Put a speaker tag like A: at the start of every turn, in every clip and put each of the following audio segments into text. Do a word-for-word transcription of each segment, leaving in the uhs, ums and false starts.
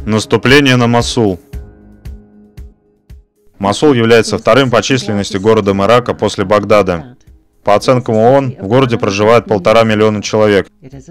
A: Наступление на Мосул. Мосул является вторым по численности городом Ирака после Багдада. По оценкам ООН, в городе проживает полтора миллиона человек.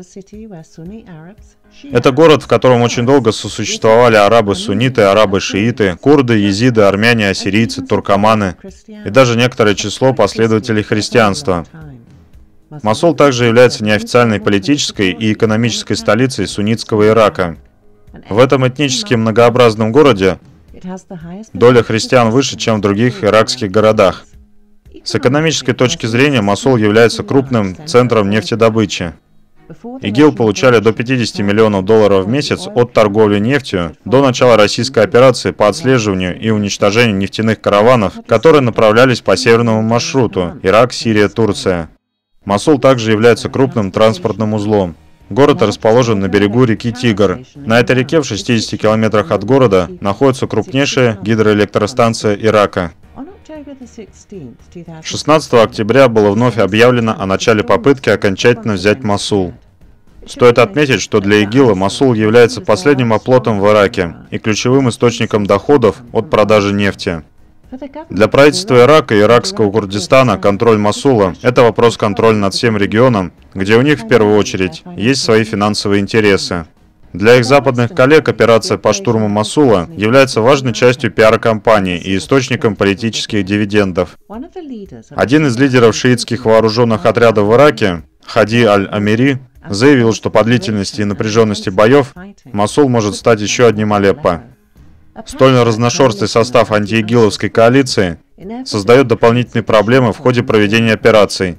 A: Это город, в котором очень долго сосуществовали арабы-сунниты, арабы-шииты, курды, езиды, армяне, ассирийцы, туркоманы и даже некоторое число последователей христианства. Мосул также является неофициальной политической и экономической столицей суннитского Ирака. В этом этнически многообразном городе доля христиан выше, чем в других иракских городах. С экономической точки зрения Мосул является крупным центром нефтедобычи. ИГИЛ получали до пятидесяти миллионов долларов в месяц от торговли нефтью до начала российской операции по отслеживанию и уничтожению нефтяных караванов, которые направлялись по северному маршруту Ирак, Сирия, Турция. Мосул также является крупным транспортным узлом. Город расположен на берегу реки Тигр. На этой реке в шестидесяти километрах от города находится крупнейшая гидроэлектростанция Ирака. шестнадцатого октября было вновь объявлено о начале попытки окончательно взять Мосул. Стоит отметить, что для ИГИЛа Мосул является последним оплотом в Ираке и ключевым источником доходов от продажи нефти. Для правительства Ирака и иракского Курдистана контроль Мосула – это вопрос контроля над всем регионом, где у них в первую очередь есть свои финансовые интересы. Для их западных коллег операция по штурму Мосула является важной частью пиар-кампании и источником политических дивидендов. Один из лидеров шиитских вооруженных отрядов в Ираке, Хади Аль-Амири, заявил, что по длительности и напряженности боев Мосул может стать еще одним Алеппо. Столь разношерстный состав антиигиловской коалиции создает дополнительные проблемы в ходе проведения операций.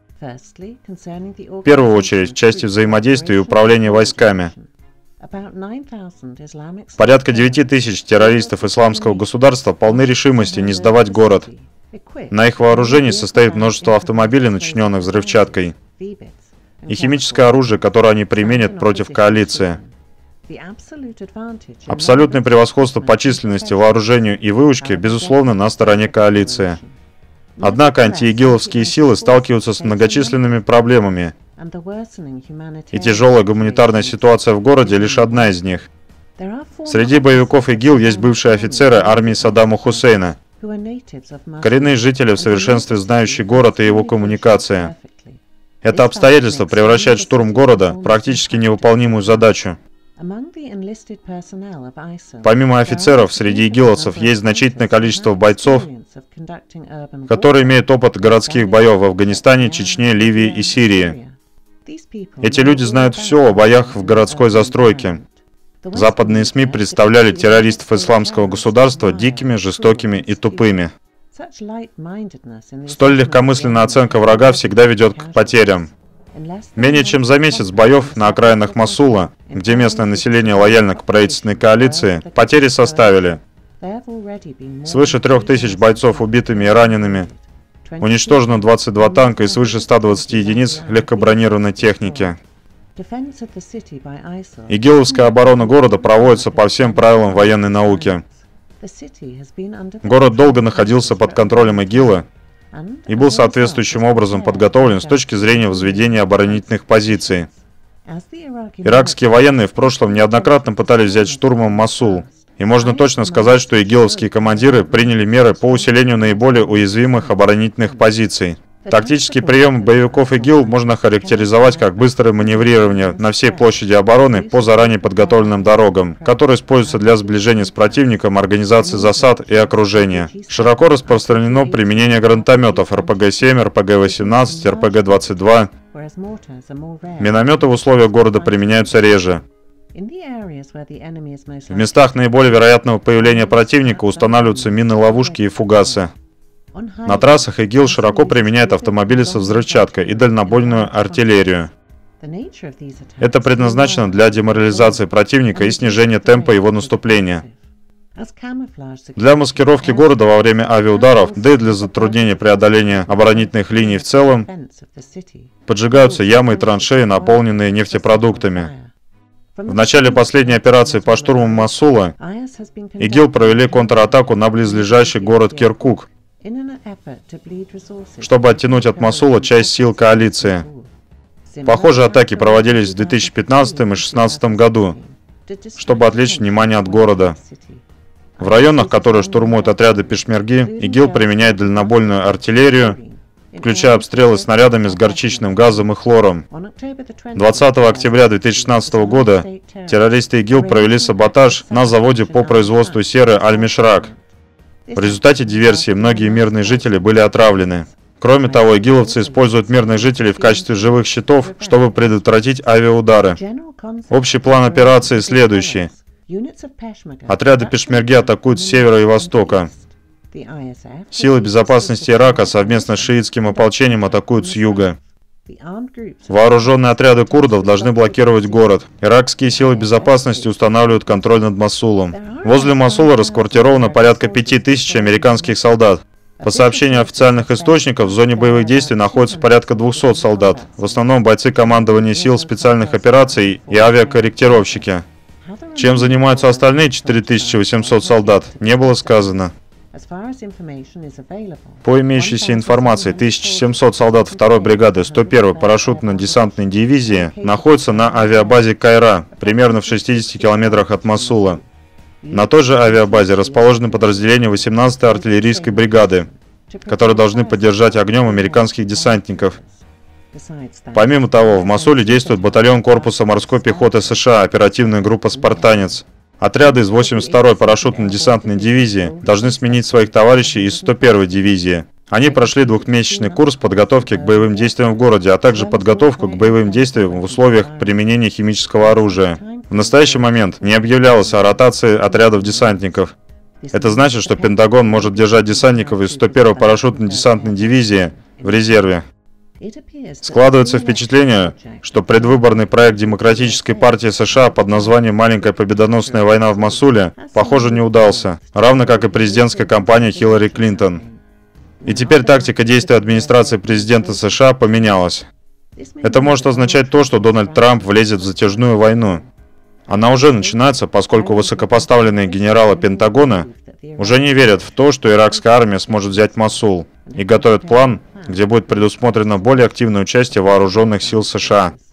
A: В первую очередь в части взаимодействия и управления войсками. Порядка девяти тысяч террористов исламского государства полны решимости не сдавать город. На их вооружении состоит множество автомобилей, начиненных взрывчаткой, и химическое оружие, которое они применят против коалиции. Абсолютное превосходство по численности, вооружению и выучке, безусловно, на стороне коалиции. Однако антиигиловские силы сталкиваются с многочисленными проблемами, и тяжелая гуманитарная ситуация в городе лишь одна из них. Среди боевиков ИГИЛ есть бывшие офицеры армии Саддама Хусейна, коренные жители, в совершенстве знающие город и его коммуникации. Это обстоятельство превращает штурм города в практически невыполнимую задачу. Помимо офицеров, среди игиловцев есть значительное количество бойцов, которые имеют опыт городских боев в Афганистане, Чечне, Ливии и Сирии. Эти люди знают все о боях в городской застройке. Западные СМИ представляли террористов исламского государства дикими, жестокими и тупыми. Столь легкомысленная оценка врага всегда ведет к потерям. Менее чем за месяц боев на окраинах Мосула, где местное население лояльно к правительственной коалиции, потери составили свыше трех тысяч бойцов убитыми и ранеными, уничтожено двадцать два танка и свыше ста двадцати единиц легкобронированной техники. Игиловская оборона города проводится по всем правилам военной науки. Город долго находился под контролем ИГИЛа и был соответствующим образом подготовлен с точки зрения возведения оборонительных позиций. Иракские военные в прошлом неоднократно пытались взять штурмом Мосул, и можно точно сказать, что игиловские командиры приняли меры по усилению наиболее уязвимых оборонительных позиций. Тактический прием боевиков ИГИЛ можно характеризовать как быстрое маневрирование на всей площади обороны по заранее подготовленным дорогам, которые используются для сближения с противником, организации засад и окружения. Широко распространено применение гранатометов эр пэ гэ семь, эр пэ гэ восемнадцать, эр пэ гэ двадцать два. Минометы в условиях города применяются реже. В местах наиболее вероятного появления противника устанавливаются мины-ловушки и фугасы. На трассах ИГИЛ широко применяет автомобили со взрывчаткой и дальнобойную артиллерию. Это предназначено для деморализации противника и снижения темпа его наступления. Для маскировки города во время авиаударов, да и для затруднения преодоления оборонительных линий в целом, поджигаются ямы и траншеи, наполненные нефтепродуктами. В начале последней операции по штурму Мосула ИГИЛ провели контратаку на близлежащий город Киркук, чтобы оттянуть от Мосула часть сил коалиции. Похожие атаки проводились в две тысячи пятнадцатом и две тысячи шестнадцатом году. чтобы отвлечь внимание от города. В районах, которые штурмуют отряды пешмерги, ИГИЛ применяет дальнобойную артиллерию, включая обстрелы снарядами с горчичным газом и хлором. двадцатого октября две тысячи шестнадцатого года террористы ИГИЛ провели саботаж на заводе по производству серы Аль-Мишрак. В результате диверсии многие мирные жители были отравлены. Кроме того, игиловцы используют мирных жителей в качестве живых щитов, чтобы предотвратить авиаудары. Общий план операции следующий. Отряды пешмерги атакуют с севера и востока. Силы безопасности Ирака совместно с шиитским ополчением атакуют с юга. Вооруженные отряды курдов должны блокировать город. Иракские силы безопасности устанавливают контроль над Мосулом. Возле Мосула расквартировано порядка пяти тысяч американских солдат. По сообщению официальных источников, в зоне боевых действий находится порядка двухсот солдат. В основном бойцы командования сил специальных операций и авиакорректировщики. Чем занимаются остальные четыре тысячи восемьсот солдат, не было сказано. По имеющейся информации, тысяча семьсот солдат второй бригады сто первой парашютно-десантной дивизии находятся на авиабазе Кайра, примерно в шестидесяти километрах от Мосула. На той же авиабазе расположены подразделения восемнадцатой артиллерийской бригады, которые должны поддержать огнем американских десантников. Помимо того, в Мосуле действует батальон корпуса морской пехоты США, оперативная группа «Спартанец». Отряды из восемьдесят второй парашютно-десантной дивизии должны сменить своих товарищей из сто первой дивизии. Они прошли двухмесячный курс подготовки к боевым действиям в городе, а также подготовку к боевым действиям в условиях применения химического оружия. В настоящий момент не объявлялось о ротации отрядов десантников. Это значит, что Пентагон может держать десантников из сто первой парашютно-десантной дивизии в резерве. Складывается впечатление, что предвыборный проект Демократической партии США под названием «Маленькая победоносная война в Мосуле», похоже, не удался, равно как и президентская кампания Хиллари Клинтон. И теперь тактика действий администрации президента США поменялась. Это может означать то, что Дональд Трамп влезет в затяжную войну. Она уже начинается, поскольку высокопоставленные генералы Пентагона уже не верят в то, что иракская армия сможет взять Мосул, и готовят план, где будет предусмотрено более активное участие вооруженных сил США.